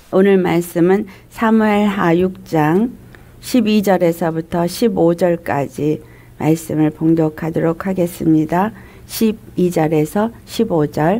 오늘 말씀은 사무엘하 6장 12절에서부터 15절까지 말씀을 봉독하도록 하겠습니다. 12절에서 15절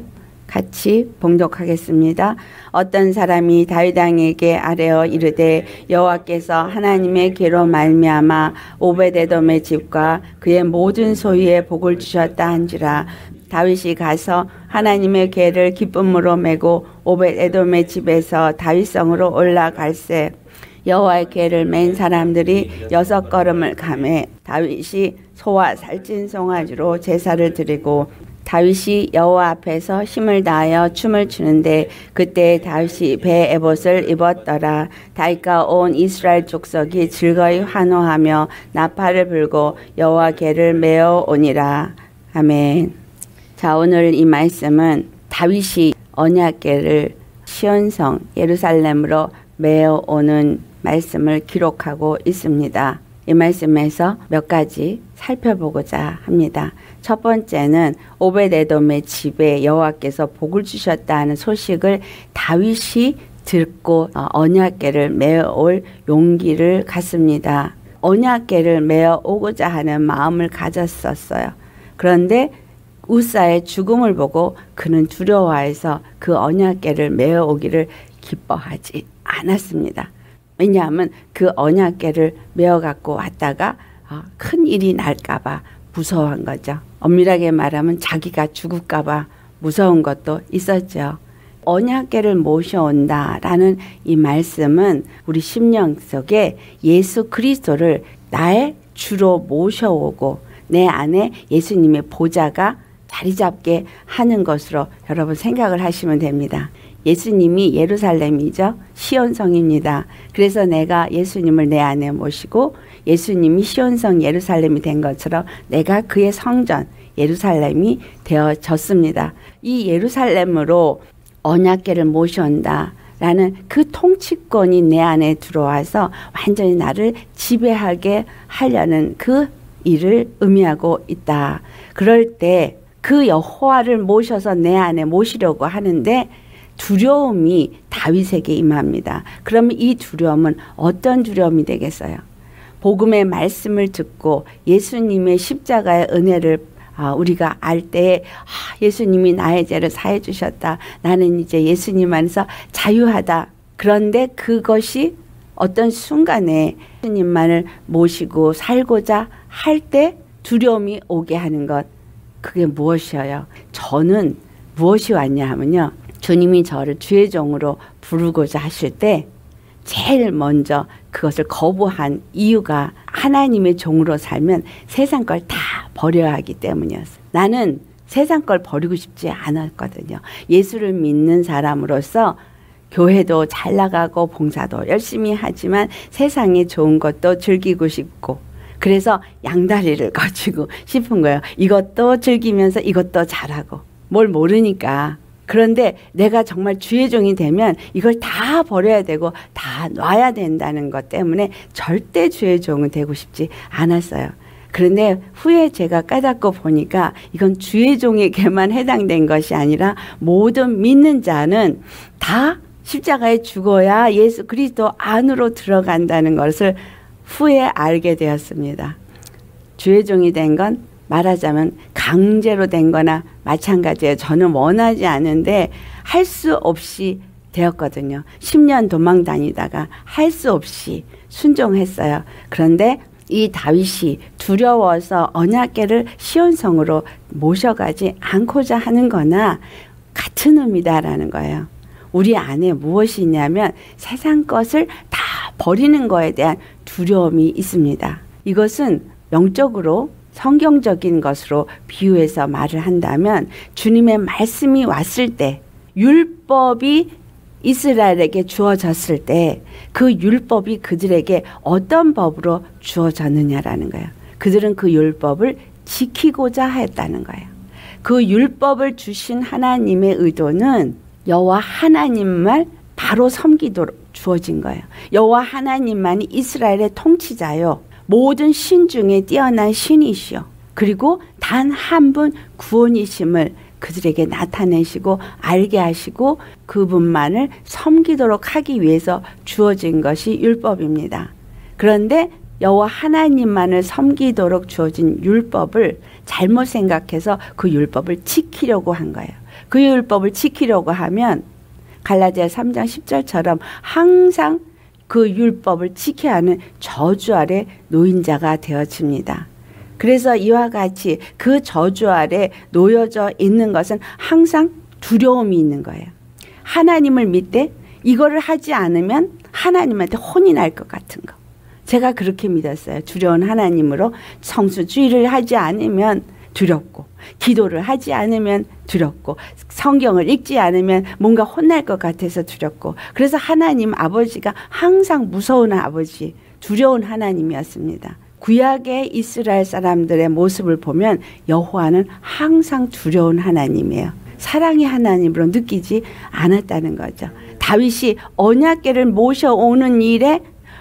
같이 봉독하겠습니다. 어떤 사람이 다윗 왕에게 아뢰어 이르되 여호와께서 하나님의 계로 말미암아 오벳에돔의 집과 그의 모든 소유에 복을 주셨다 한지라. 다윗이 가서 하나님의 궤를 기쁨으로 메고 오벳에돔의 집에서 다윗성으로 올라갈새 여호와의 궤를 맨 사람들이 6걸음을 가매 다윗이 소와 살찐 송아지로 제사를 드리고 다윗이 여호와 앞에서 힘을 다하여 춤을 추는데 그때 다윗이 배 에봇을 입었더라. 다윗과 온 이스라엘 족속이 즐거이 환호하며 나팔을 불고 여호와 궤를 메어 오니라. 아멘. 자, 오늘 이 말씀은 다윗이 언약궤를 시온성 예루살렘으로 메어 오는 말씀을 기록하고 있습니다. 이 말씀에서 몇 가지 살펴보고자 합니다. 첫 번째는 오벳에돔의 집에 여호와께서 복을 주셨다는 소식을 다윗이 듣고 언약궤를 메어 올 용기를 갖습니다. 언약궤를 메어 오고자 하는 마음을 가졌었어요. 그런데 우사의 죽음을 보고 그는 두려워해서 그 언약궤를 메어 오기를 기뻐하지 않았습니다. 왜냐하면 그 언약궤를 메어 갖고 왔다가 큰 일이 날까봐 무서워한 거죠. 엄밀하게 말하면 자기가 죽을까봐 무서운 것도 있었죠. 언약궤를 모셔온다라는 이 말씀은 우리 심령 속에 예수 그리스도를 나의 주로 모셔오고 내 안에 예수님의 보좌가 자리 잡게 하는 것으로 여러분 생각을 하시면 됩니다. 예수님이 예루살렘이죠. 시온성입니다. 그래서 내가 예수님을 내 안에 모시고 예수님이 시온성 예루살렘이 된 것처럼 내가 그의 성전 예루살렘이 되어졌습니다. 이 예루살렘으로 언약궤를 모셔온다 라는 그 통치권이 내 안에 들어와서 완전히 나를 지배하게 하려는 그 일을 의미하고 있다. 그럴 때 그 여호와를 모셔서 내 안에 모시려고 하는데 두려움이 다윗에게 임합니다. 그러면 이 두려움은 어떤 두려움이 되겠어요? 복음의 말씀을 듣고 예수님의 십자가의 은혜를 우리가 알 때에 예수님이 나의 죄를 사해 주셨다. 나는 이제 예수님 안에서 자유하다. 그런데 그것이 어떤 순간에 예수님만을 모시고 살고자 할 때 두려움이 오게 하는 것. 그게 무엇이에요? 저는 무엇이 왔냐 하면요. 주님이 저를 주의 종으로 부르고자 하실 때 제일 먼저 그것을 거부한 이유가 하나님의 종으로 살면 세상 걸 다 버려야 하기 때문이었어요. 나는 세상 걸 버리고 싶지 않았거든요. 예수를 믿는 사람으로서 교회도 잘 나가고 봉사도 열심히 하지만 세상에 좋은 것도 즐기고 싶고 그래서 양다리를 거치고 싶은 거예요. 이것도 즐기면서 이것도 잘하고 뭘 모르니까. 그런데 내가 정말 주의 종이 되면 이걸 다 버려야 되고 다 놔야 된다는 것 때문에 절대 주의 종은 되고 싶지 않았어요. 그런데 후에 제가 깨닫고 보니까 이건 주의 종에게만 해당된 것이 아니라 모든 믿는 자는 다 십자가에 죽어야 예수 그리스도 안으로 들어간다는 것을 후에 알게 되었습니다. 주의 종이 된 건 말하자면 강제로 된 거나 마찬가지예요. 저는 원하지 않은데 할 수 없이 되었거든요. 10년 도망 다니다가 할 수 없이 순종했어요. 그런데 이 다윗이 두려워서 언약궤를 시온성으로 모셔가지 않고자 하는 거나 같은 의미다라는 거예요. 우리 안에 무엇이 있냐면 세상 것을 다 버리는 거에 대한 두려움이 있습니다. 이것은 영적으로 성경적인 것으로 비유해서 말을 한다면 주님의 말씀이 왔을 때 율법이 이스라엘에게 주어졌을 때 그 율법이 그들에게 어떤 법으로 주어졌느냐라는 거예요. 그들은 그 율법을 지키고자 했다는 거예요. 그 율법을 주신 하나님의 의도는 여호와 하나님만 바로 섬기도록 주어진 거예요. 여호와 하나님만이 이스라엘의 통치자요. 모든 신 중에 뛰어난 신이시오. 그리고 단 한 분 구원이심을 그들에게 나타내시고 알게 하시고 그분만을 섬기도록 하기 위해서 주어진 것이 율법입니다. 그런데 여호와 하나님만을 섬기도록 주어진 율법을 잘못 생각해서 그 율법을 지키려고 한 거예요. 그 율법을 지키려고 하면 갈라디아 3장 10절처럼 항상 그 율법을 지켜야 하는 저주 아래 노인자가 되어집니다. 그래서 이와 같이 그 저주 아래 놓여져 있는 것은 항상 두려움이 있는 거예요. 하나님을 믿되 이거를 하지 않으면 하나님한테 혼이 날 것 같은 거. 제가 그렇게 믿었어요. 두려운 하나님으로 성수주의를 하지 않으면 두렵고 기도를 하지 않으면 두렵고 성경을 읽지 않으면 뭔가 혼날 것 같아서 두렵고 그래서 하나님 아버지가 항상 무서운 아버지, 두려운 하나님이었습니다. 구약의 이스라엘 사람들의 모습을 보면 여호와는 항상 두려운 하나님이에요. 사랑의 하나님으로 느끼지 않았다는 거죠. 다윗이 언약궤를 모셔오는 일에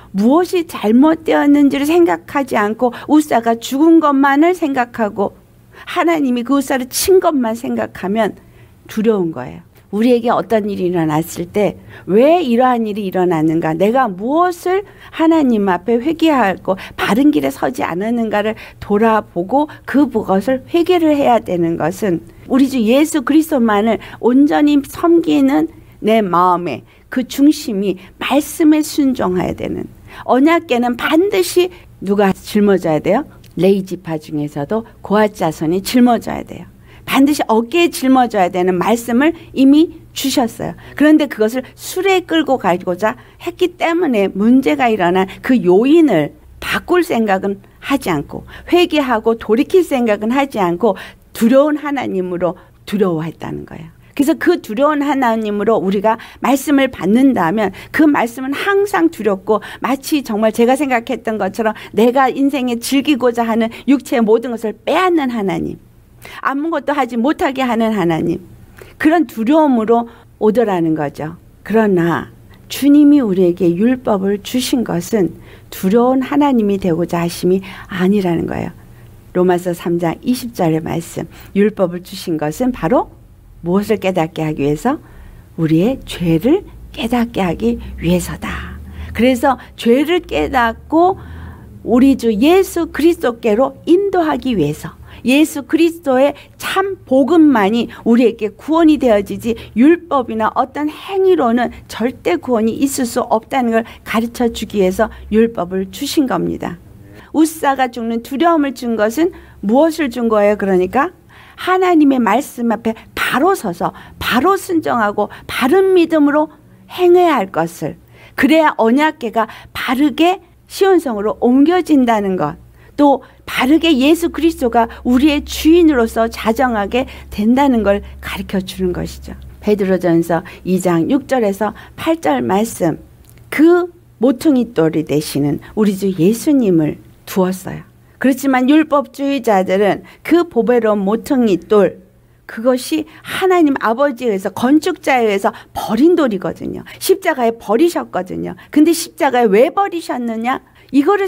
무엇이 잘못되었는지를 생각하지 않고 우사가 죽은 것만을 생각하고 하나님이 그 우사를 친 것만 생각하면 두려운 거예요. 우리에게 어떤 일이 일어났을 때 왜 이러한 일이 일어났는가, 내가 무엇을 하나님 앞에 회개하고 바른 길에 서지 않았는가를 돌아보고 그것을 회개를 해야 되는 것은 우리 주 예수 그리스도만을 온전히 섬기는 내 마음의 그 중심이 말씀에 순종해야 되는, 언약궤는 반드시 누가 짊어져야 돼요? 레위 지파 중에서도 고핫 자손이 짊어져야 돼요. 반드시 어깨에 짊어져야 되는 말씀을 이미 주셨어요. 그런데 그것을 수레에 끌고 가고자 했기 때문에 문제가 일어난 그 요인을 바꿀 생각은 하지 않고 회개하고 돌이킬 생각은 하지 않고 두려운 하나님으로 두려워했다는 거예요. 그래서 그 두려운 하나님으로 우리가 말씀을 받는다면 그 말씀은 항상 두렵고 마치 정말 제가 생각했던 것처럼 내가 인생에 즐기고자 하는 육체의 모든 것을 빼앗는 하나님, 아무것도 하지 못하게 하는 하나님, 그런 두려움으로 오더라는 거죠. 그러나 주님이 우리에게 율법을 주신 것은 두려운 하나님이 되고자 하심이 아니라는 거예요. 로마서 3장 20절의 말씀, 율법을 주신 것은 바로 무엇을 깨닫게 하기 위해서? 우리의 죄를 깨닫게 하기 위해서다. 그래서 죄를 깨닫고 우리 주 예수 그리스도께로 인도하기 위해서, 예수 그리스도의 참 복음만이 우리에게 구원이 되어지지 율법이나 어떤 행위로는 절대 구원이 있을 수 없다는 걸 가르쳐 주기 위해서 율법을 주신 겁니다. 우사가 죽는 두려움을 준 것은 무엇을 준 거예요? 그러니까 하나님의 말씀 앞에 바로 서서 바로 순종하고 바른 믿음으로 행해야 할 것을, 그래야 언약궤가 바르게 시온성으로 옮겨진다는 것, 또 바르게 예수 그리스도가 우리의 주인으로서 자정하게 된다는 걸 가르쳐 주는 것이죠. 베드로전서 2장 6절에서 8절 말씀, 그 모퉁이 돌이 되시는 우리 주 예수님을 두었어요. 그렇지만 율법주의자들은 그 보배로운 모퉁이 돌, 그것이 하나님 아버지에 의해서, 건축자에 의해서 버린 돌이거든요. 십자가에 버리셨거든요. 근데 십자가에 왜 버리셨느냐? 이거를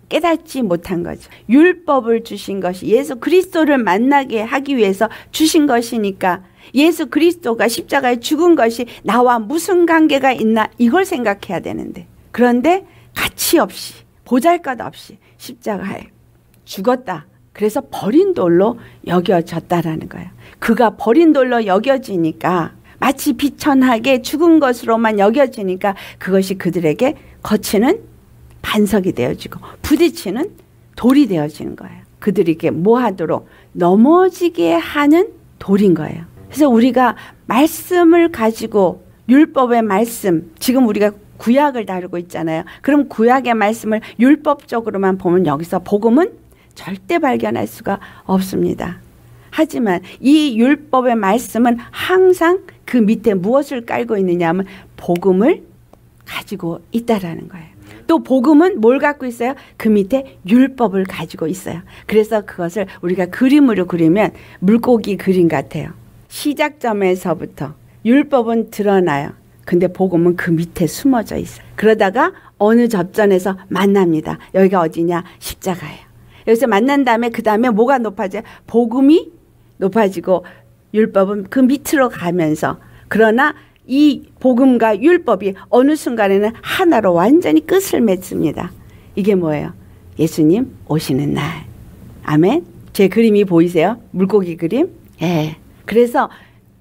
깨닫지 못한 거죠. 율법을 주신 것이 예수 그리스도를 만나게 하기 위해서 주신 것이니까 예수 그리스도가 십자가에 죽은 것이 나와 무슨 관계가 있나, 이걸 생각해야 되는데, 그런데 가치 없이 보잘것없이 십자가에 죽었다. 그래서 버린 돌로 여겨졌다라는 거예요. 그가 버린 돌로 여겨지니까, 마치 비천하게 죽은 것으로만 여겨지니까 그것이 그들에게 거치는 반석이 되어지고 부딪히는 돌이 되어지는 거예요. 그들에게 뭐하도록 넘어지게 하는 돌인 거예요. 그래서 우리가 말씀을 가지고, 율법의 말씀, 지금 우리가 구약을 다루고 있잖아요. 그럼 구약의 말씀을 율법적으로만 보면 여기서 복음은 절대 발견할 수가 없습니다. 하지만 이 율법의 말씀은 항상 그 밑에 무엇을 깔고 있느냐 하면 복음을 가지고 있다라는 거예요. 또 복음은 뭘 갖고 있어요? 그 밑에 율법을 가지고 있어요. 그래서 그것을 우리가 그림으로 그리면 물고기 그림 같아요. 시작점에서부터 율법은 드러나요. 근데 복음은 그 밑에 숨어져 있어요. 그러다가 어느 접전에서 만납니다. 여기가 어디냐? 십자가예요. 여기서 만난 다음에 그 다음에 뭐가 높아져요? 복음이 높아지고 율법은 그 밑으로 가면서, 그러나 이 복음과 율법이 어느 순간에는 하나로 완전히 끝을 맺습니다. 이게 뭐예요? 예수님 오시는 날. 아멘. 제 그림이 보이세요? 물고기 그림? 예. 그래서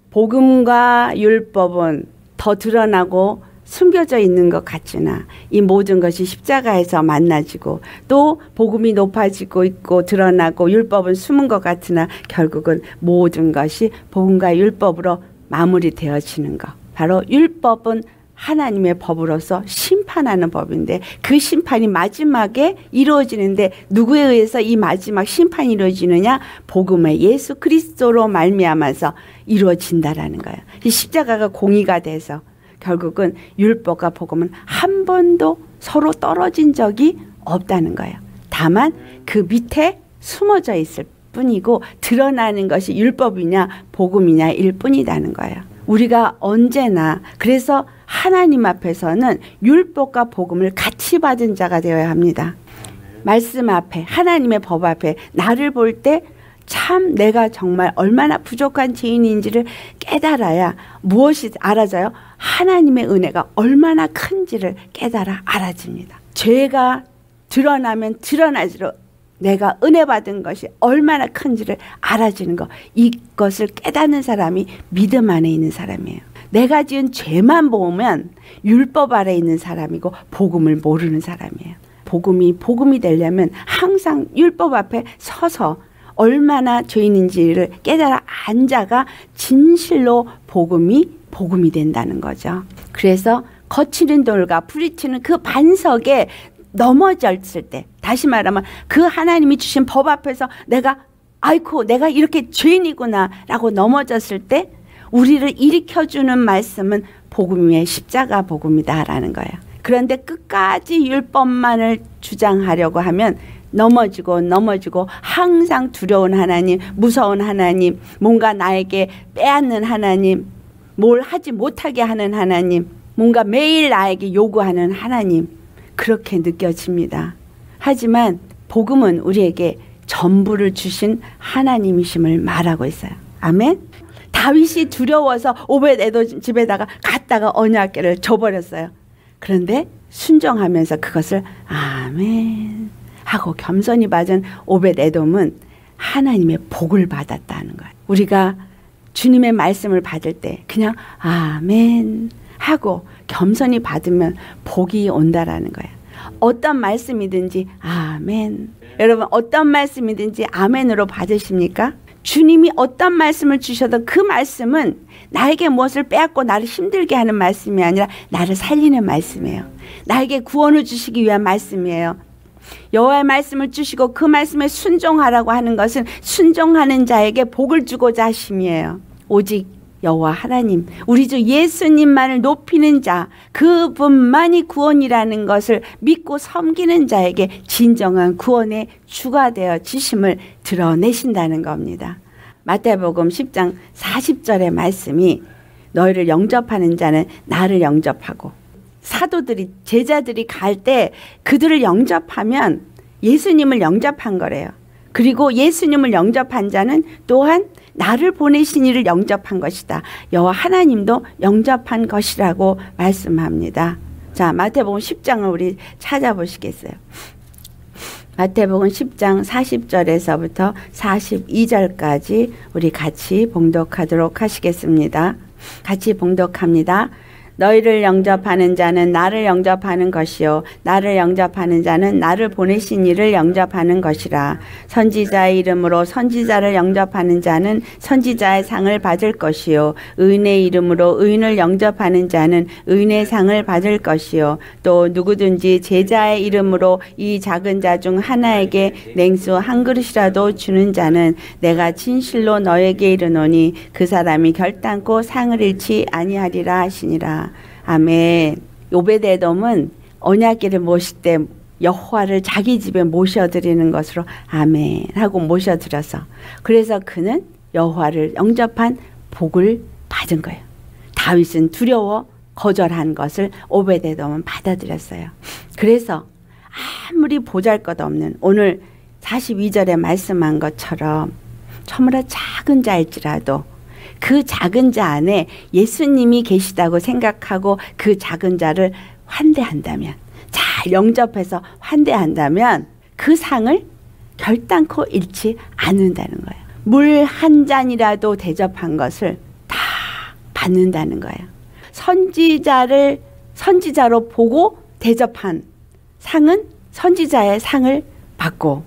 복음과 율법은 더 드러나고 숨겨져 있는 것 같으나 이 모든 것이 십자가에서 만나지고, 또 복음이 높아지고 있고 드러나고 율법은 숨은 것 같으나 결국은 모든 것이 복음과 율법으로 마무리되어지는 것. 바로 율법은 하나님의 법으로서 심판하는 법인데, 그 심판이 마지막에 이루어지는데 누구에 의해서 이 마지막 심판이 이루어지느냐? 복음의 예수 그리스도로 말미암아서 이루어진다라는 거예요. 이 십자가가 공의가 돼서 결국은 율법과 복음은 한 번도 서로 떨어진 적이 없다는 거예요. 다만 그 밑에 숨어져 있을 뿐이고 드러나는 것이 율법이냐 복음이냐 일 뿐이라는 거예요. 우리가 언제나 그래서 하나님 앞에서는 율법과 복음을 같이 받은 자가 되어야 합니다. 말씀 앞에, 하나님의 법 앞에 나를 볼 때 참 내가 정말 얼마나 부족한 죄인인지를 깨달아야 무엇이 알아져요? 하나님의 은혜가 얼마나 큰지를 깨달아 알아집니다. 죄가 드러나면 드러날수록 내가 은혜 받은 것이 얼마나 큰지를 알아지는 것, 이것을 깨닫는 사람이 믿음 안에 있는 사람이에요. 내가 지은 죄만 보면 율법 아래 있는 사람이고 복음을 모르는 사람이에요. 복음이 되려면 항상 율법 앞에 서서 얼마나 죄인인지를 깨달아 앉아가 진실로 복음이 된다는 거죠. 그래서 거치는 돌과 부딪히는 그 반석에 넘어졌을 때, 다시 말하면 그 하나님이 주신 법 앞에서 내가 이렇게 죄인이구나 라고 넘어졌을 때 우리를 일으켜주는 말씀은 복음의 십자가 복음이다 라는 거예요. 그런데 끝까지 율법만을 주장하려고 하면 넘어지고 항상 두려운 하나님, 무서운 하나님, 뭔가 나에게 빼앗는 하나님, 뭘 하지 못하게 하는 하나님, 뭔가 매일 나에게 요구하는 하나님, 그렇게 느껴집니다. 하지만 복음은 우리에게 전부를 주신 하나님이심을 말하고 있어요. 아멘. 다윗이 두려워서 오벳에돔 집에다가 갔다가 언약궤를 줘버렸어요. 그런데 순종하면서 그것을 아멘 하고 겸손히 받은 오벳에돔은 하나님의 복을 받았다는 거예요. 우리가 주님의 말씀을 받을 때 그냥 아멘 하고 겸손히 받으면 복이 온다라는 거예요. 어떤 말씀이든지 아멘. 여러분 어떤 말씀이든지 아멘으로 받으십니까? 주님이 어떤 말씀을 주셔도 그 말씀은 나에게 무엇을 빼앗고 나를 힘들게 하는 말씀이 아니라 나를 살리는 말씀이에요. 나에게 구원을 주시기 위한 말씀이에요. 여호와의 말씀을 주시고 그 말씀에 순종하라고 하는 것은 순종하는 자에게 복을 주고자 하심이에요. 오직 여호와 하나님, 우리 주 예수님만을 높이는 자, 그분만이 구원이라는 것을 믿고 섬기는 자에게 진정한 구원의 주가 되어 지심을 드러내신다는 겁니다. 마태복음 10장 40절의 말씀이 너희를 영접하는 자는 나를 영접하고, 사도들이 제자들이 갈 때 그들을 영접하면 예수님을 영접한 거래요. 그리고 예수님을 영접한 자는 또한 나를 보내신 이를 영접한 것이다. 여호와 하나님도 영접한 것이라고 말씀합니다. 자, 마태복음 10장을 우리 찾아보시겠어요? 마태복음 10장 40절에서부터 42절까지 우리 같이 봉독하도록 하시겠습니다. 같이 봉독합니다. 너희를 영접하는 자는 나를 영접하는 것이요 나를 영접하는 자는 나를 보내신 이를 영접하는 것이라. 선지자의 이름으로 선지자를 영접하는 자는 선지자의 상을 받을 것이요 의인의 이름으로 의인을 영접하는 자는 의인의 상을 받을 것이요 또 누구든지 제자의 이름으로 이 작은 자 중 하나에게 냉수 한 그릇이라도 주는 자는 내가 진실로 너에게 이르노니 그 사람이 결단코 상을 잃지 아니하리라 하시니라. 아멘. 오벳에돔은 언약궤를 모실 때 여호와를 자기 집에 모셔드리는 것으로 아멘 하고 모셔드려서, 그래서 그는 여호와를 영접한 복을 받은 거예요. 다윗은 두려워 거절한 것을 오벳에돔은 받아들였어요. 그래서 아무리 보잘것없는 오늘 42절에 말씀한 것처럼 저무라 작은 자일지라도 그 작은 자 안에 예수님이 계시다고 생각하고 그 작은 자를 환대한다면, 잘 영접해서 환대한다면 그 상을 결단코 잃지 않는다는 거예요. 물 한 잔이라도 대접한 것을 다 받는다는 거예요. 선지자로 보고 대접한 상은 선지자의 상을 받고,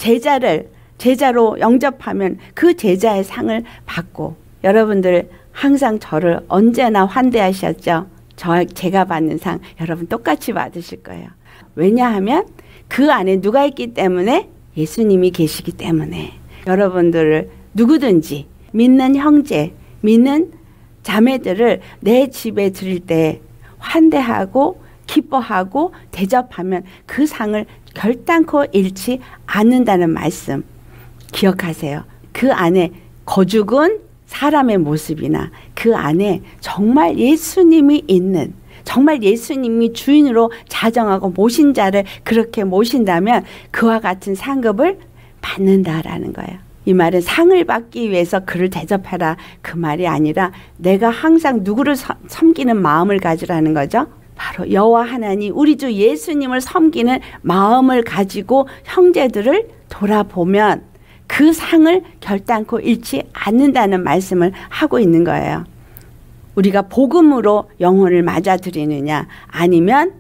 제자로 영접하면 그 제자의 상을 받고. 여러분들 항상 저를 언제나 환대하셨죠? 제가 받는 상 여러분 똑같이 받으실 거예요. 왜냐하면 그 안에 누가 있기 때문에? 예수님이 계시기 때문에. 여러분들을 누구든지 믿는 형제, 믿는 자매들을 내 집에 들일 때 환대하고 기뻐하고 대접하면 그 상을 결단코 잃지 않는다는 말씀 기억하세요. 그 안에 거죽은 사람의 모습이나 그 안에 정말 예수님이 있는, 정말 예수님이 주인으로 자정하고 모신 자를 그렇게 모신다면 그와 같은 상급을 받는다라는 거예요. 이 말은 상을 받기 위해서 그를 대접해라 그 말이 아니라 내가 항상 누구를 섬기는 마음을 가지라는 거죠. 바로 여호와 하나님 우리 주 예수님을 섬기는 마음을 가지고 형제들을 돌아보면 그 상을 결단코 잃지 않는다는 말씀을 하고 있는 거예요. 우리가 복음으로 영혼을 맞아들이느냐 아니면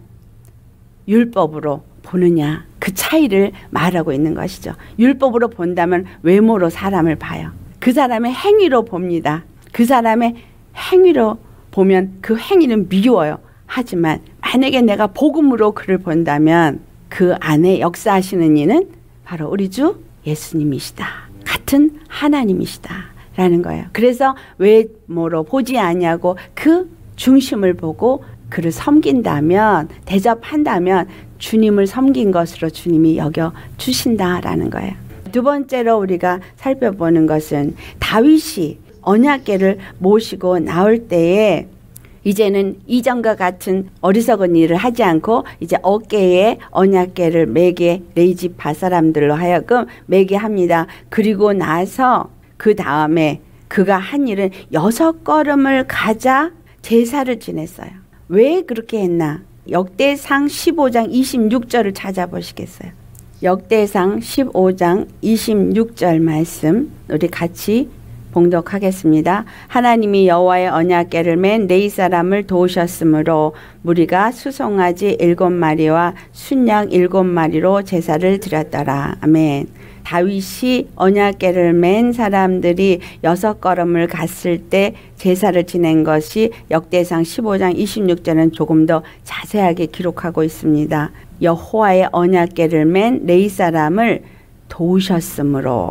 율법으로 보느냐, 그 차이를 말하고 있는 것이죠. 율법으로 본다면 외모로 사람을 봐요. 그 사람의 행위로 봅니다. 그 사람의 행위로 보면 그 행위는 미워요. 하지만 만약에 내가 복음으로 그를 본다면 그 안에 역사하시는 이는 바로 우리 주 예수님이시다. 같은 하나님이시다 라는 거예요. 그래서 외모로 보지 아니하고 그 중심을 보고 그를 섬긴다면, 대접한다면 주님을 섬긴 것으로 주님이 여겨 주신다라는 거예요. 두 번째로 우리가 살펴보는 것은 다윗이 언약궤를 모시고 나올 때에 이제는 이전과 같은 어리석은 일을 하지 않고 이제 어깨에 언약궤를 매게 레이지파 사람들로 하여금 매게 합니다. 그리고 나서 그 다음에 그가 한 일은 6걸음을 가자 제사를 지냈어요. 왜 그렇게 했나? 역대상 15장 26절을 찾아보시겠어요? 역대상 15장 26절 말씀 우리 같이 봉독하겠습니다. 하나님이 여호와의 언약궤를 맨 레위 사람을 도우셨으므로 무리가 수송아지 7마리와 순양 7마리로 제사를 드렸더라. 아멘. 다윗이 언약궤를 맨 사람들이 6걸음을 갔을 때 제사를 지낸 것이 역대상 15장 26절은 조금 더 자세하게 기록하고 있습니다. 여호와의 언약궤를 맨 레위 사람을 도우셨으므로,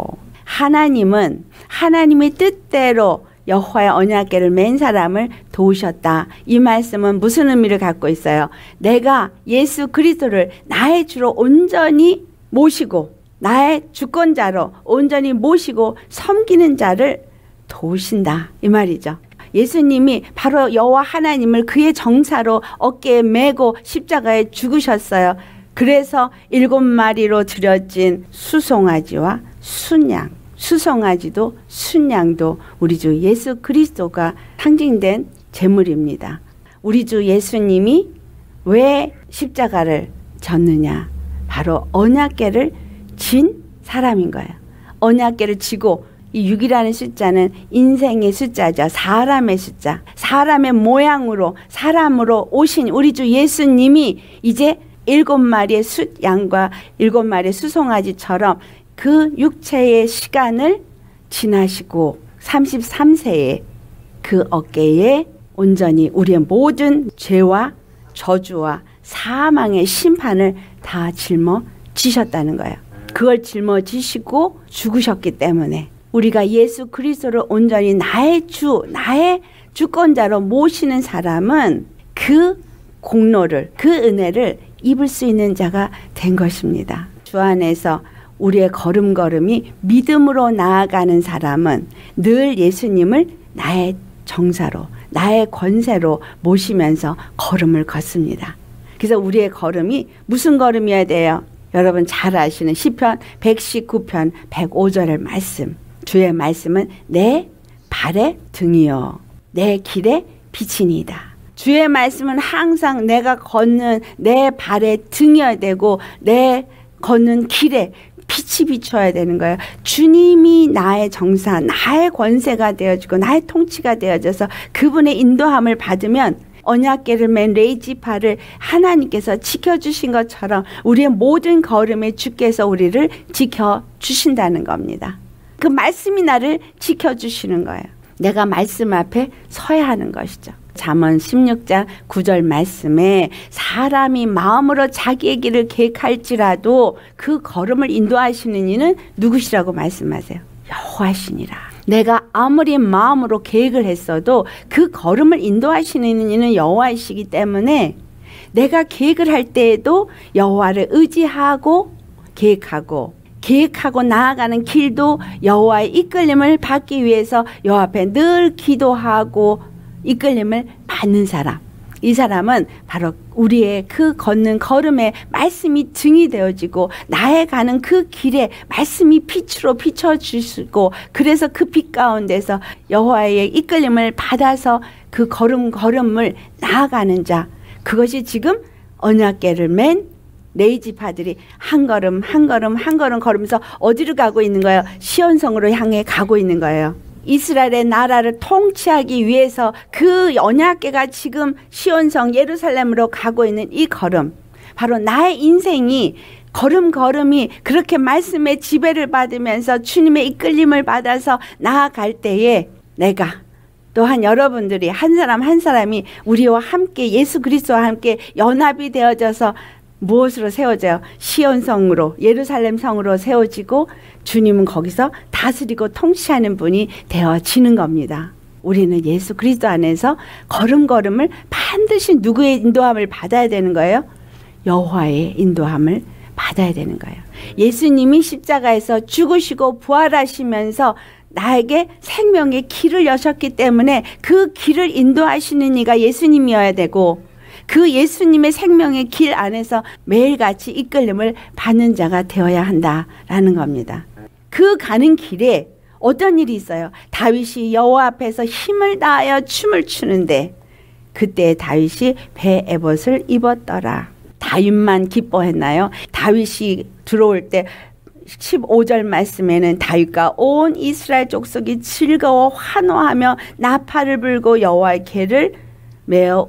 하나님은 하나님의 뜻대로 여호와의 언약궤를 맨 사람을 도우셨다. 이 말씀은 무슨 의미를 갖고 있어요? 내가 예수 그리스도를 나의 주로 온전히 모시고 나의 주권자로 온전히 모시고 섬기는 자를 도우신다 이 말이죠. 예수님이 바로 여호와 하나님을 그의 정사로 어깨에 메고 십자가에 죽으셨어요. 그래서 7마리로 드려진 수송아지와 순양, 수송아지도 순양도 우리 주 예수 그리스도가 상징된 제물입니다. 우리 주 예수님이 왜 십자가를 졌느냐? 바로 언약궤를 진 사람인 거예요. 언약궤를 지고, 이 6이라는 숫자는 인생의 숫자죠. 사람의 숫자. 사람의 모양으로 사람으로 오신 우리 주 예수님이 이제 7마리의 숫양과 7마리의 수송아지처럼 그 육체의 시간을 지나시고 33세에 그 어깨에 온전히 우리의 모든 죄와 저주와 사망의 심판을 다 짊어지셨다는 거예요. 그걸 짊어지시고 죽으셨기 때문에 우리가 예수 그리스도를 온전히 나의 주, 나의 주권자로 모시는 사람은 그 공로를, 그 은혜를 입을 수 있는 자가 된 것입니다. 주 안에서 우리의 걸음걸음이 믿음으로 나아가는 사람은 늘 예수님을 나의 정사로, 나의 권세로 모시면서 걸음을 걷습니다. 그래서 우리의 걸음이 무슨 걸음이어야 돼요? 여러분 잘 아시는 시편 119편 105절의 말씀. 주의 말씀은 내 발의 등이요 내 길의 빛이니이다. 주의 말씀은 항상 내가 걷는 내 발의 등이어야 되고 내 걷는 길에 빛이 비춰야 되는 거예요. 주님이 나의 정사, 나의 권세가 되어지고 나의 통치가 되어져서 그분의 인도함을 받으면 언약궤를 맨 레이지파를 하나님께서 지켜주신 것처럼 우리의 모든 걸음에 주께서 우리를 지켜주신다는 겁니다. 그 말씀이 나를 지켜주시는 거예요. 내가 말씀 앞에 서야 하는 것이죠. 잠언 16장 9절 말씀에 사람이 마음으로 자기의 길을 계획할지라도 그 걸음을 인도하시는 이는 누구시라고 말씀하세요? 여호와시니라. 내가 아무리 마음으로 계획을 했어도 그 걸음을 인도하시는 이는 여호와이시기 때문에 내가 계획을 할 때에도 여호와를 의지하고 계획하고 나아가는 길도 여호와의 이끌림을 받기 위해서 여호와 앞에 늘 기도하고 이끌림을 받는 사람. 이 사람은 바로 우리의 그 걷는 걸음에 말씀이 등이 되어지고 나의 가는 그 길에 말씀이 빛으로 비춰주시고 그래서 그 빛 가운데서 여호와의 이끌림을 받아서 그 걸음을 나아가는 자. 그것이 지금 언약궤를 맨 레이지파들이 한 걸음 걸으면서 어디로 가고 있는 거예요? 시온성으로 향해 가고 있는 거예요. 이스라엘의 나라를 통치하기 위해서 그 언약궤가 지금 시온성 예루살렘으로 가고 있는 이 걸음, 바로 나의 인생이 걸음이 그렇게 말씀의 지배를 받으면서 주님의 이끌림을 받아서 나아갈 때에 내가 또한 여러분들이 한 사람 한 사람이 우리와 함께 예수 그리스도와 함께 연합이 되어져서 무엇으로 세워져요? 시온성으로 예루살렘 성으로 세워지고 주님은 거기서 다스리고 통치하는 분이 되어지는 겁니다. 우리는 예수 그리스도 안에서 걸음을 반드시 누구의 인도함을 받아야 되는 거예요? 여호와의 인도함을 받아야 되는 거예요. 예수님이 십자가에서 죽으시고 부활하시면서 나에게 생명의 길을 여셨기 때문에 그 길을 인도하시는 이가 예수님이어야 되고 그 예수님의 생명의 길 안에서 매일같이 이끌림을 받는 자가 되어야 한다라는 겁니다. 그 가는 길에 어떤 일이 있어요? 다윗이 여호와 앞에서 힘을 다하여 춤을 추는데 그때 다윗이 배 에봇을 입었더라. 다윗만 기뻐했나요? 다윗이 들어올 때 15절 말씀에는 다윗과 온 이스라엘 족속이 즐거워 환호하며 나팔을 불고 여호와의 궤를 메어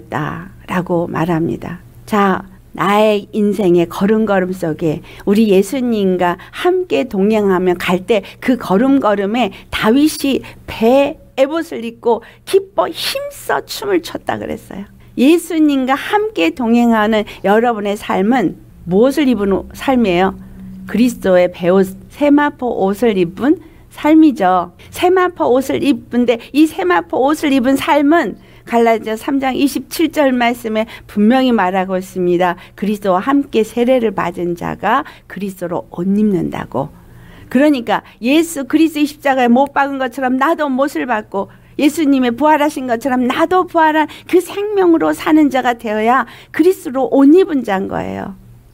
올렸다라고 말합니다. 자, 나의 인생의 걸음 속에 우리 예수님과 함께 동행하며 갈 때 그 걸음에 다윗이 배 에봇을 입고 기뻐 힘써 춤을 췄다 그랬어요. 예수님과 함께 동행하는 여러분의 삶은 무엇을 입은 삶이에요? 그리스도의 배옷 세마포 옷을 입은 삶이죠. 세마포 옷을 입은데 이 세마포 옷을 입은 삶은 갈라디아 3장 27절 말씀에 분명히 말하고 있습니다. 그리스도와 함께 세례를 받은 자가 그리스도로 옷 입는다고. 그러니까 예수 그리스도의 십자가에 못 박은 것처럼 나도 못을 받고 예수님의 부활하신 것처럼 나도 부활한 그 생명으로 사는 자가 되어야 그리스도로 옷 입은 자인 거예요.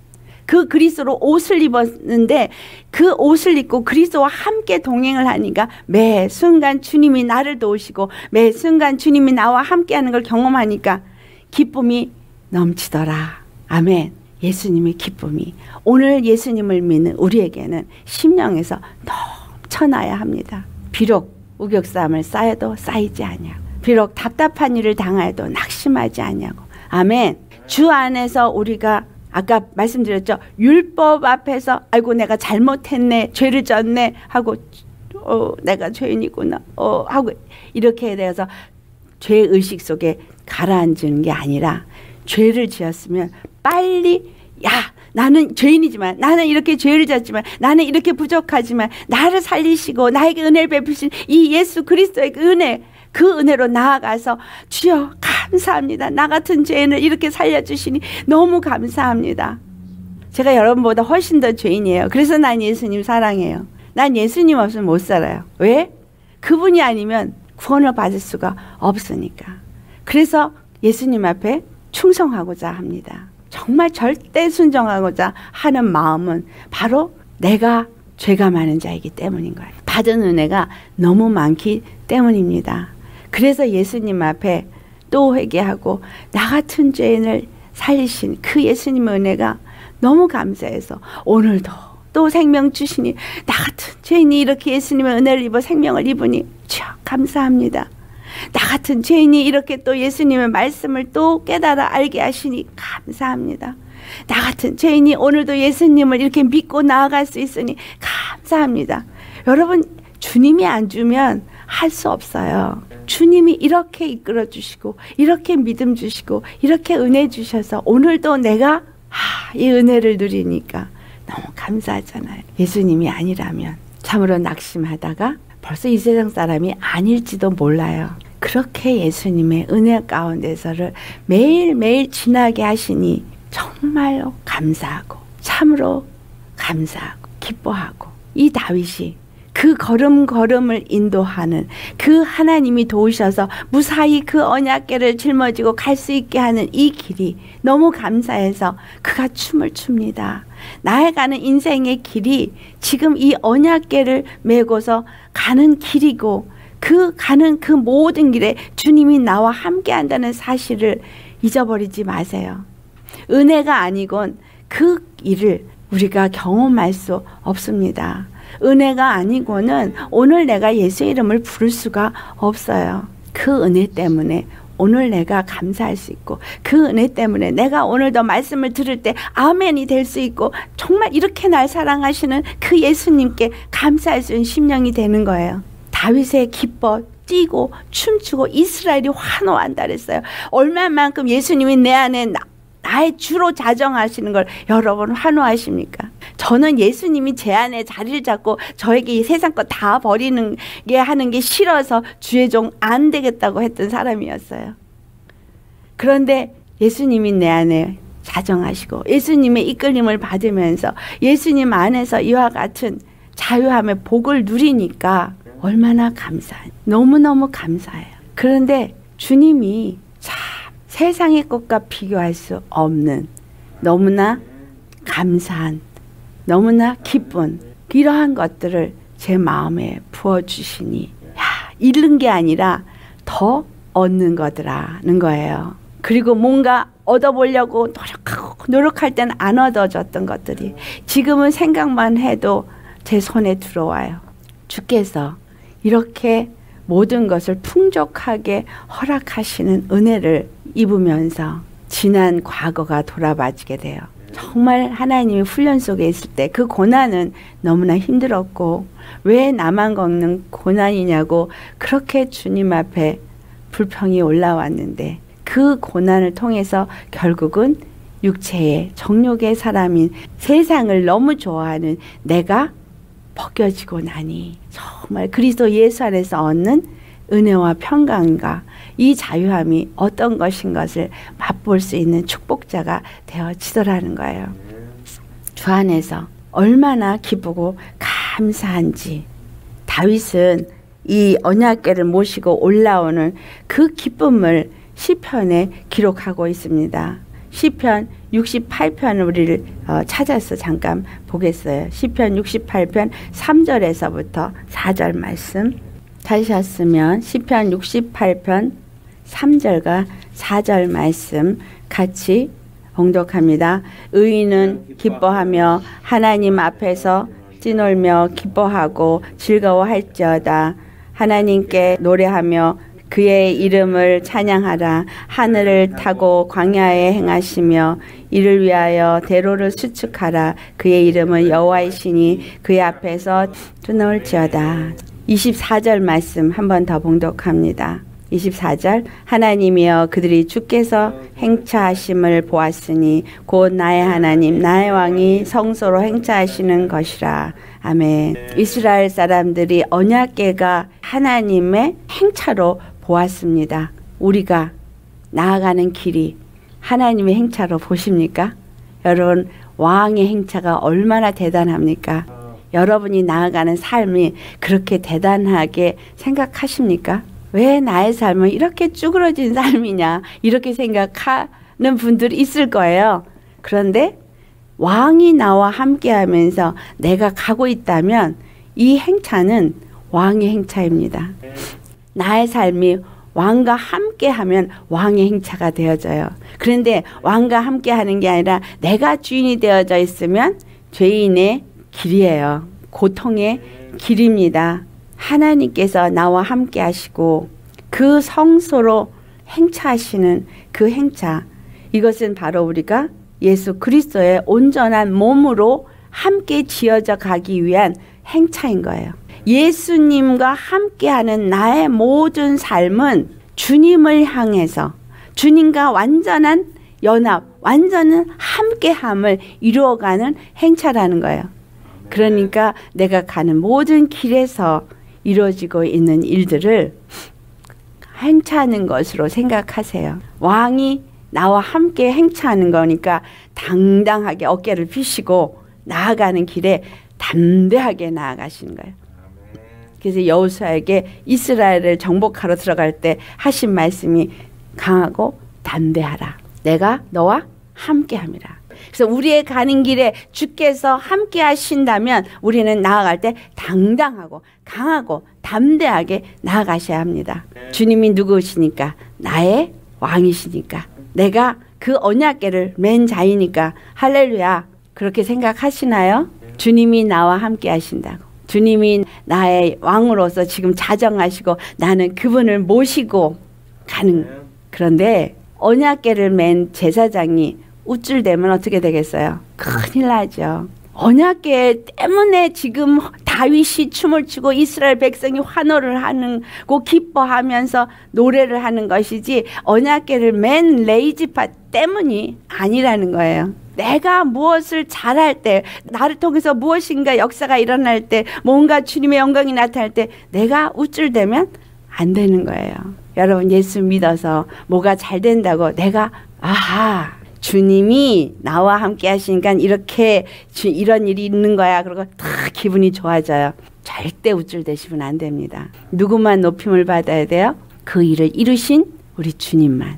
그 그리스도로 옷을 입었는데 그 옷을 입고 그리스도와 함께 동행을 하니까 매 순간 주님이 나를 도우시고 매 순간 주님이 나와 함께하는 걸 경험하니까 기쁨이 넘치더라. 아멘. 예수님의 기쁨이 오늘 예수님을 믿는 우리에게는 심령에서 넘쳐나야 합니다. 비록 우격삼을 쌓여도 쌓이지 아니하고 비록 답답한 일을 당하여도 낙심하지 아니하고 아멘. 주 안에서 우리가 아까 말씀드렸죠. 율법 앞에서 아이고 내가 잘못했네 죄를 졌네 하고 내가 죄인이구나 하고 이렇게 돼서 죄의식 속에 가라앉는 게 아니라 죄를 지었으면 빨리 야 나는 죄인이지만 나는 이렇게 죄를 졌지만 나는 이렇게 부족하지만 나를 살리시고 나에게 은혜를 베푸신 이 예수 그리스도의 은혜 그 은혜로 나아가서 주여 감사합니다. 나 같은 죄인을 이렇게 살려주시니 너무 감사합니다. 제가 여러분보다 훨씬 더 죄인이에요. 그래서 난 예수님 사랑해요. 난 예수님 없으면 못 살아요. 왜? 그분이 아니면 구원을 받을 수가 없으니까. 그래서 예수님 앞에 충성하고자 합니다. 정말 절대 순종하고자 하는 마음은 바로 내가 죄가 많은 자이기 때문인 거예요. 받은 은혜가 너무 많기 때문입니다. 그래서 예수님 앞에 또 회개하고 나 같은 죄인을 살리신 그 예수님의 은혜가 너무 감사해서 오늘도 또 생명 주시니 나 같은 죄인이 이렇게 예수님의 은혜를 입어 생명을 입으니 주여 감사합니다. 나 같은 죄인이 이렇게 또 예수님의 말씀을 또 깨달아 알게 하시니 감사합니다. 나 같은 죄인이 오늘도 예수님을 이렇게 믿고 나아갈 수 있으니 감사합니다. 여러분, 주님이 안 주면 할 수 없어요. 주님이 이렇게 이끌어 주시고 이렇게 믿음 주시고 이렇게 은혜 주셔서 오늘도 내가 이 은혜를 누리니까 너무 감사하잖아요. 예수님이 아니라면 참으로 낙심하다가 벌써 이 세상 사람이 아닐지도 몰라요. 그렇게 예수님의 은혜 가운데서를 매일매일 지나게 하시니 정말로 감사하고 참으로 감사하고 기뻐하고 이 다윗이 그 걸음걸음을 인도하는 그 하나님이 도우셔서 무사히 그 언약궤를 짊어지고 갈 수 있게 하는 이 길이 너무 감사해서 그가 춤을 춥니다. 나의 가는 인생의 길이 지금 이 언약궤를 메고서 가는 길이고 그 가는 그 모든 길에 주님이 나와 함께 한다는 사실을 잊어버리지 마세요. 은혜가 아니곤 그 일을 우리가 경험할 수 없습니다. 은혜가 아니고는 오늘 내가 예수 이름을 부를 수가 없어요. 그 은혜 때문에 오늘 내가 감사할 수 있고 그 은혜 때문에 내가 오늘도 말씀을 들을 때 아멘이 될 수 있고 정말 이렇게 날 사랑하시는 그 예수님께 감사할 수 있는 심령이 되는 거예요. 다윗의 기뻐 뛰고 춤추고 이스라엘이 환호한다 그랬어요. 얼마만큼 예수님이 내 안에 나의 주로 자정하시는 걸 여러분 환호하십니까? 저는 예수님이 제 안에 자리를 잡고 저에게 이 세상 거 다 버리는 게 하는 게 싫어서 주의 종 안 되겠다고 했던 사람이었어요. 그런데 예수님이 내 안에 자정하시고 예수님의 이끌림을 받으면서 예수님 안에서 이와 같은 자유함의 복을 누리니까 얼마나 감사해요. 너무너무 감사해요. 그런데 주님이 참 세상의 것과 비교할 수 없는 너무나 감사한 너무나 기쁜 이러한 것들을 제 마음에 부어주시니 잃는 게 아니라 더 얻는 거더라는 거예요. 그리고 뭔가 얻어보려고 노력할 때는 안 얻어졌던 것들이 지금은 생각만 해도 제 손에 들어와요. 주께서 이렇게 모든 것을 풍족하게 허락하시는 은혜를 입으면서 지난 과거가 돌아봐지게 돼요. 정말 하나님의 훈련 속에 있을 때 그 고난은 너무나 힘들었고 왜 나만 겪는 고난이냐고 그렇게 주님 앞에 불평이 올라왔는데 그 고난을 통해서 결국은 육체의 정욕의 사람인 세상을 너무 좋아하는 내가 벗겨지고 나니 정말 그리스도 예수 안에서 얻는 은혜와 평강과 이 자유함이 어떤 것인 것을 맛볼 수 있는 축복자가 되어지더라는 거예요. 주 안에서 얼마나 기쁘고 감사한지 다윗은 이 언약궤를 모시고 올라오는 그 기쁨을 시편에 기록하고 있습니다. 시편 68편을 우리를 찾아서 잠깐 보겠어요. 시편 68편 3절에서부터 4절 말씀 찾으셨으면 시편 68편 3절과 4절 말씀 같이 봉독합니다. 의인은 기뻐하며 하나님 앞에서 뛰놀며 기뻐하고 즐거워할지어다. 하나님께 노래하며 그의 이름을 찬양하라. 하늘을 타고 광야에 행하시며 이를 위하여 대로를 수축하라. 그의 이름은 여호와이시니 그의 앞에서 뛰놀지어다. 24절 말씀 한 번 더 봉독합니다. 24절 하나님이여 그들이 주께서 행차하심을 보았으니 곧 나의 하나님 나의 왕이 성소로 행차하시는 것이라. 아멘. 이스라엘 사람들이 언약궤가 하나님의 행차로 보았습니다. 우리가 나아가는 길이 하나님의 행차로 보십니까? 여러분 왕의 행차가 얼마나 대단합니까? 여러분이 나아가는 삶이 그렇게 대단하게 생각하십니까? 왜 나의 삶은 이렇게 쭈그러진 삶이냐 이렇게 생각하는 분들이 있을 거예요. 그런데 왕이 나와 함께 하면서 내가 가고 있다면 이 행차는 왕의 행차입니다. 나의 삶이 왕과 함께하면 왕의 행차가 되어져요. 그런데 왕과 함께하는 게 아니라 내가 주인이 되어져 있으면 죄인의 길이에요. 고통의 길입니다. 하나님께서 나와 함께 하시고 그 성소로 행차하시는 그 행차, 이것은 바로 우리가 예수 그리스도의 온전한 몸으로 함께 지어져 가기 위한 행차인 거예요. 예수님과 함께하는 나의 모든 삶은 주님을 향해서 주님과 완전한 연합, 완전한 함께함을 이루어가는 행차라는 거예요. 그러니까 내가 가는 모든 길에서 이루어지고 있는 일들을 행차하는 것으로 생각하세요. 왕이 나와 함께 행차하는 거니까 당당하게 어깨를 펴시고 나아가는 길에 담대하게 나아가시는 거예요. 그래서 여호수아에게 이스라엘을 정복하러 들어갈 때 하신 말씀이 강하고 담대하라. 내가 너와 함께함이라. 그래서 우리의 가는 길에 주께서 함께 하신다면 우리는 나아갈 때 당당하고 강하고 담대하게 나아가셔야 합니다. 주님이 누구시니까? 나의 왕이시니까. 내가 그 언약궤를 맨 자이니까. 할렐루야. 그렇게 생각하시나요? 주님이 나와 함께 하신다고. 주님이 나의 왕으로서 지금 자정하시고 나는 그분을 모시고 가는. 그런데 언약궤를 맨 제사장이 우쭐대면 어떻게 되겠어요? 큰일 나죠. 언약궤 때문에 지금 다윗이 춤을 추고 이스라엘 백성이 환호를 하고 기뻐하면서 노래를 하는 것이지 언약궤를 맨 레이지파 때문이 아니라는 거예요. 내가 무엇을 잘할 때, 나를 통해서 무엇인가 역사가 일어날 때, 뭔가 주님의 영광이 나타날 때 내가 우쭐대면 안 되는 거예요. 여러분, 예수 믿어서 뭐가 잘 된다고 내가 아하 주님이 나와 함께 하시니까 이렇게 이런 일이 있는 거야 그러고 다 기분이 좋아져요. 절대 우쭐대시면 안 됩니다. 누구만 높임을 받아야 돼요? 그 일을 이루신 우리 주님만,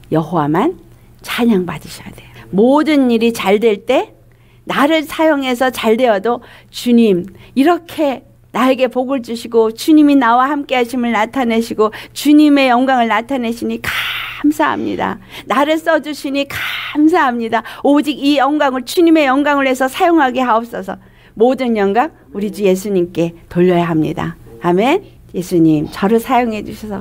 여호와만 찬양 받으셔야 돼요. 모든 일이 잘 될 때 나를 사용해서 잘 되어도 주님 이렇게 나에게 복을 주시고 주님이 나와 함께 하심을 나타내시고 주님의 영광을 나타내시니 감사합니다. 나를 써주시니 감사합니다. 오직 이 영광을 주님의 영광을 해서 사용하게 하옵소서. 모든 영광 우리 주 예수님께 돌려야 합니다. 아멘. 예수님 저를 사용해 주셔서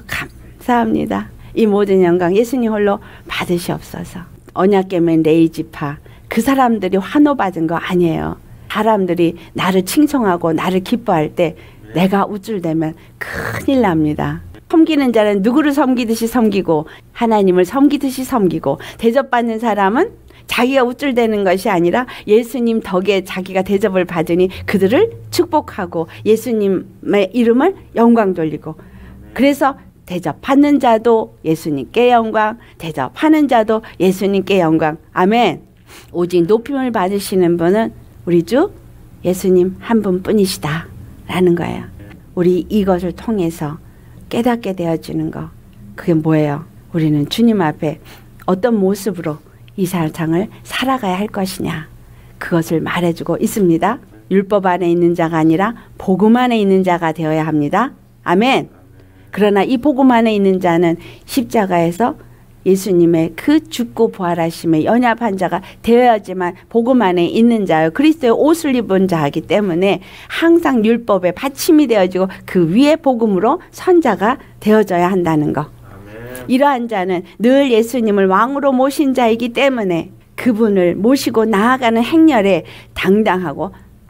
감사합니다. 이 모든 영광 예수님 홀로 받으시옵소서. 언약궤맨 레이지파 그 사람들이 환호받은 거 아니에요. 사람들이 나를 칭송하고 나를 기뻐할 때 내가 우쭐대면 큰일 납니다. 섬기는 자는 누구를 섬기듯이 섬기고 하나님을 섬기듯이 섬기고, 대접받는 사람은 자기가 우쭐대는 것이 아니라 예수님 덕에 자기가 대접을 받으니 그들을 축복하고 예수님의 이름을 영광 돌리고, 그래서 대접받는 자도 예수님께 영광, 대접하는 자도 예수님께 영광. 아멘. 오직 높임을 받으시는 분은 우리 주 예수님 한 분뿐이시다 라는 거예요. 우리 이것을 통해서 깨닫게 되어지는 거, 그게 뭐예요? 우리는 주님 앞에 어떤 모습으로 이 세상을 살아가야 할 것이냐, 그것을 말해주고 있습니다. 율법 안에 있는 자가 아니라 복음 안에 있는 자가 되어야 합니다. 아멘. 그러나 이 복음 안에 있는 자는 십자가에서 예수님의 그 죽고 부활하심에 연합한 자가 되어야지만 복음 안에 있는 자요, 그리스도의 옷을 입은 자이기 때문에 항상 율법에 받침이 되어지고 그 위에 복음으로 선자가 되어져야 한다는 거. 아멘. 이러한 자는 늘 예수님을 왕으로 모신 자이기 때문에 그분을 모시고 나아가는 행렬에 당당하고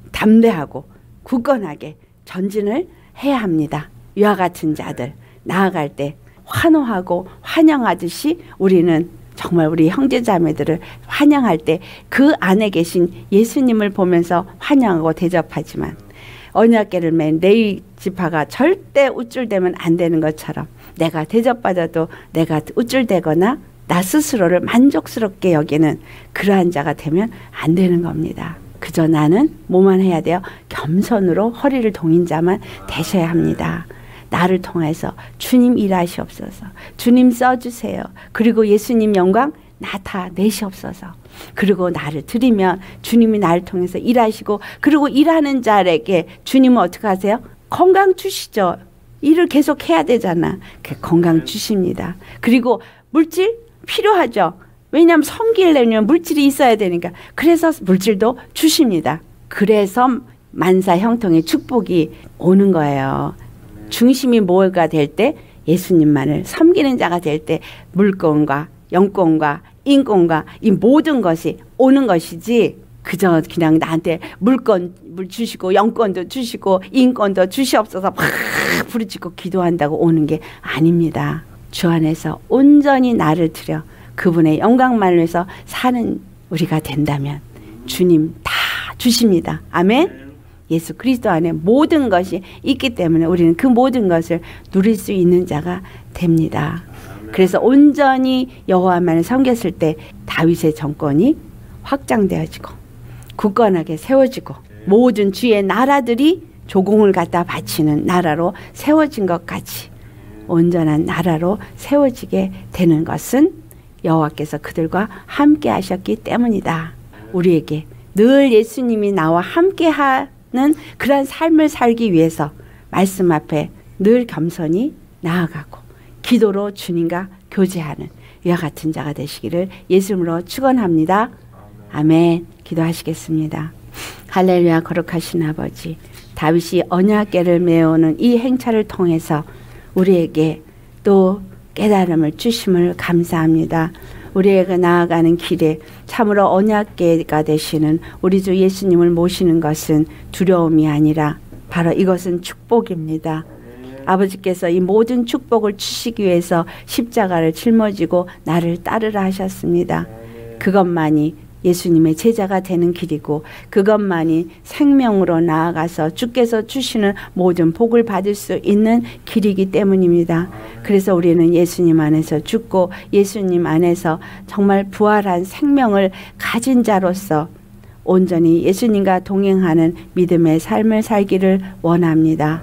담대하고 굳건하게 전진을 해야 합니다. 이와 같은 자들 나아갈 때 환호하고 환영하듯이 우리는 정말 우리 형제자매들을 환영할 때 그 안에 계신 예수님을 보면서 환영하고 대접하지만, 언약궤를 맨 레이지파가 절대 우쭐대면 안 되는 것처럼 내가 대접받아도 내가 우쭐대거나 나 스스로를 만족스럽게 여기는 그러한 자가 되면 안 되는 겁니다. 그저 나는 뭐만 해야 돼요? 겸손으로 허리를 동인 자만 되셔야 합니다. 나를 통해서 주님 일하시옵소서. 주님 써주세요. 그리고 예수님 영광 나타내시옵소서. 그리고 나를 드리면 주님이 나를 통해서 일하시고, 그리고 일하는 자에게 주님은 어떻게 하세요? 건강 주시죠. 일을 계속 해야 되잖아. 그 건강 주십니다. 그리고 물질 필요하죠. 왜냐하면 섬기려면 물질이 있어야 되니까. 그래서 물질도 주십니다. 그래서 만사 형통의 축복이 오는 거예요. 중심이 뭐가 될 때? 예수님만을 섬기는 자가 될 때 물권과 영권과 인권과 이 모든 것이 오는 것이지, 그저 그냥 나한테 물건 주시고 영권도 주시고 인권도 주시옵소서 막 부르짖고 기도한다고 오는 게 아닙니다. 주 안에서 온전히 나를 드려 그분의 영광만을 위해서 사는 우리가 된다면 주님 다 주십니다. 아멘. 예수 그리스도 안에 모든 것이 있기 때문에 우리는 그 모든 것을 누릴 수 있는 자가 됩니다. 그래서 온전히 여호와만을 섬겼을 때 다윗의 정권이 확장되어지고 굳건하게 세워지고 모든 주의 나라들이 조공을 갖다 바치는 나라로 세워진 것 같이 온전한 나라로 세워지게 되는 것은 여호와께서 그들과 함께 하셨기 때문이다. 우리에게 늘 예수님이 나와 함께 하는 그런 삶을 살기 위해서 말씀 앞에 늘 겸손히 나아가고 기도로 주님과 교제하는 이와 같은 자가 되시기를 예수님으로 축원합니다. 아멘. 기도하시겠습니다. 할렐루야. 거룩하신 아버지, 다윗이 언약궤를 메우는 이 행차를 통해서 우리에게 또 깨달음을 주심을 감사합니다. 우리에게 나아가는 길에 참으로 언약궤가 되시는 우리 주 예수님을 모시는 것은 두려움이 아니라 바로 이것은 축복입니다. 아버지께서 이 모든 축복을 주시기 위해서 십자가를 짊어지고 나를 따르라 하셨습니다. 그것만이 예수님의 제자가 되는 길이고 그것만이 생명으로 나아가서 주께서 주시는 모든 복을 받을 수 있는 길이기 때문입니다. 그래서 우리는 예수님 안에서 죽고 예수님 안에서 정말 부활한 생명을 가진 자로서 온전히 예수님과 동행하는 믿음의 삶을 살기를 원합니다.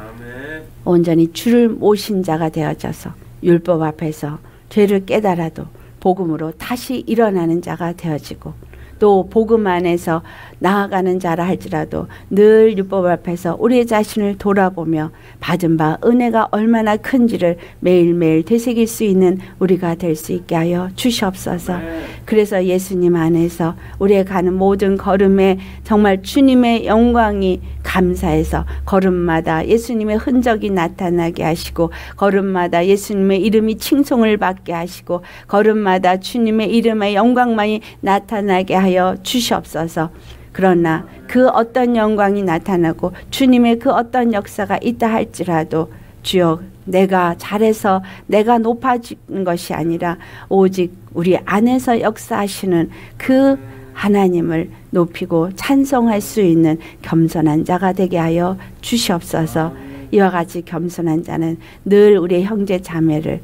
온전히 주를 모신 자가 되어져서 율법 앞에서 죄를 깨달아도 복음으로 다시 일어나는 자가 되어지고 또 복음 안에서 나아가는 자라 할지라도 늘 율법 앞에서 우리 자신을 돌아보며 받은 바 은혜가 얼마나 큰지를 매일매일 되새길 수 있는 우리가 될 수 있게 하여 주시옵소서. 그래서 예수님 안에서 우리의 가는 모든 걸음에 정말 주님의 영광이 감사해서 걸음마다 예수님의 흔적이 나타나게 하시고 걸음마다 예수님의 이름이 칭송을 받게 하시고 걸음마다 주님의 이름의 영광만이 나타나게 하여 주시옵소서. 그러나 그 어떤 영광이 나타나고 주님의 그 어떤 역사가 있다 할지라도 주여 내가 잘해서 내가 높아지는 것이 아니라 오직 우리 안에서 역사하시는 그 하나님을 높이고 찬송할 수 있는 겸손한 자가 되게 하여 주시옵소서. 이와 같이 겸손한 자는 늘 우리의 형제 자매를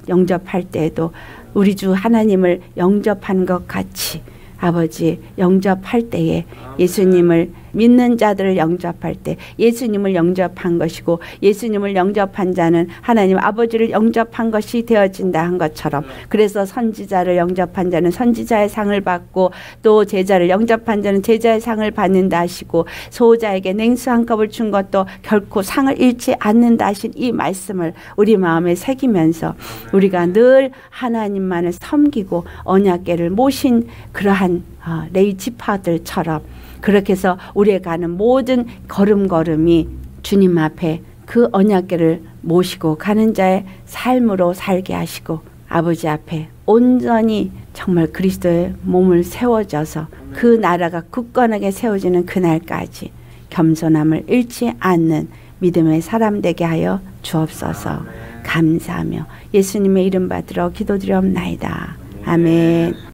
영접할 때에도 우리 주 하나님을 영접한 것 같이 아버지 영접할 때에 예수님을 믿는 자들을 영접할 때 예수님을 영접한 것이고 예수님을 영접한 자는 하나님 아버지를 영접한 것이 되어진다 한 것처럼 그래서 선지자를 영접한 자는 선지자의 상을 받고 또 제자를 영접한 자는 제자의 상을 받는다 하시고 소자에게 냉수 한 컵을 준 것도 결코 상을 잃지 않는다 하신 이 말씀을 우리 마음에 새기면서 우리가 늘 하나님만을 섬기고 언약궤를 모신 그러한 레위 지파들처럼 그렇게 해서 우리의 가는 모든 걸음걸음이 주님 앞에 그 언약궤를 모시고 가는 자의 삶으로 살게 하시고 아버지 앞에 온전히 정말 그리스도의 몸을 세워져서 그 나라가 굳건하게 세워지는 그날까지 겸손함을 잃지 않는 믿음의 사람 되게 하여 주옵소서. 감사하며 예수님의 이름 받들어 기도드리옵나이다. 아멘.